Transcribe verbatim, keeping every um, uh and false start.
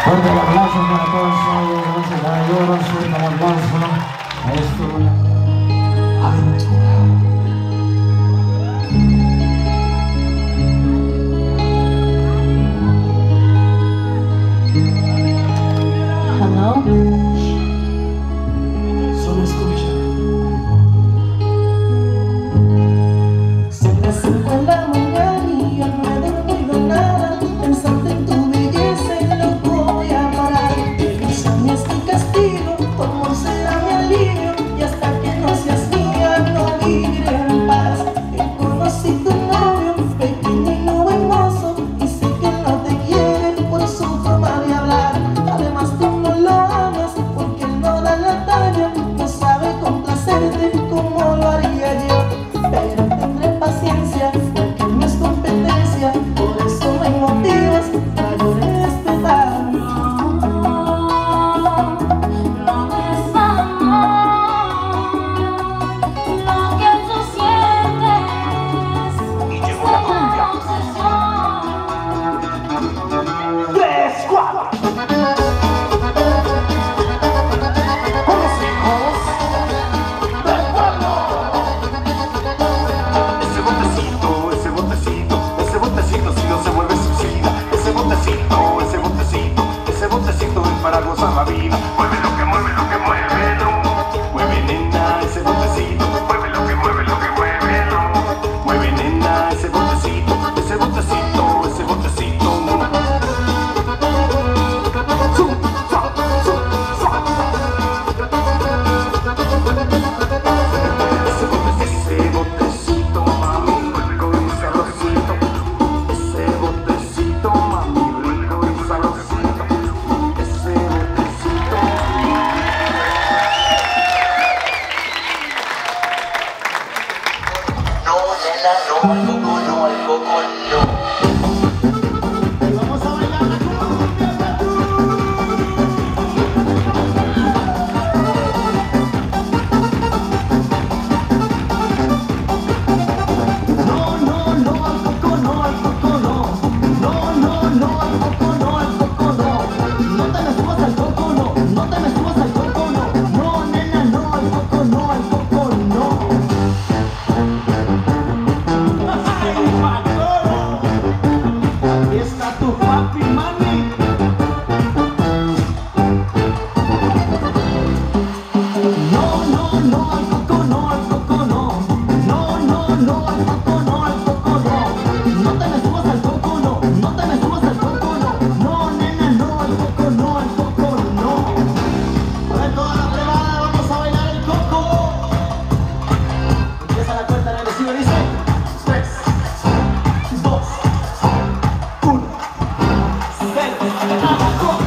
Fuerte el aplauso para todos ellos, gracias caballeros, fuerte el aplauso a esto aventura. Hello? Solo escucha. Son las cinco de la mañana y yo no he dormido nada. Pensando en tu belleza y no voy a parar. Mis años mi castigo, tu amor será mi alivio. Y hasta que no seas mía no viviré en paz. Que conocí tu novio, pequeño y hermoso, y sé que no te quiere por su forma de hablar. Además tú no lo amas porque él no da la talla. No sabe complacerte como lo haría yo. Pero tendré paciencia porque no es competencia. Por eso me motivas para yo respetar. No, no es amor lo que tú sientes. Y llegó la cumbia. Tres, cuatro. Unos hijos del pueblo. Ese botecito, ese botecito, ese botecito si no se vuelve suicida. Ese botecito, ese botecito, ese botecito es para gozar la vida. Mueve lo que mueve, lo que mueve, no. Mueve nena, ese botecito. Mueve lo que mueve, lo que mueve, no. Mueve nena, ese botecito, ese botecito, ese botecito. Zum, za, zum, za. Ese botecito, mami, rico y sabrosito. Ese botecito, mami, rico y sabrosito. Ese botecito. No, nena, no, al coco no, al coco no. Vamos a bailar la cumbia. No, no, no, al coco no, al coco no. No, no, no, al coco no, al coco no. No te me subas al coco no, no te me subas al coco no. No, nena, no, al coco no, al coco no. ¡Ay, Manolo! Aquí está tu papi, mami. No, no, no, al coco no, al coco no. No, no, no, al coco no, al coco no. No te me subas al coco no, no te me subas al coco no. No, nena, no, al coco no, al coco no. A ver, toda la privada, vamos a bailar el coco. Empieza la cuenta regresiva, dice tres, dos, uno, cero.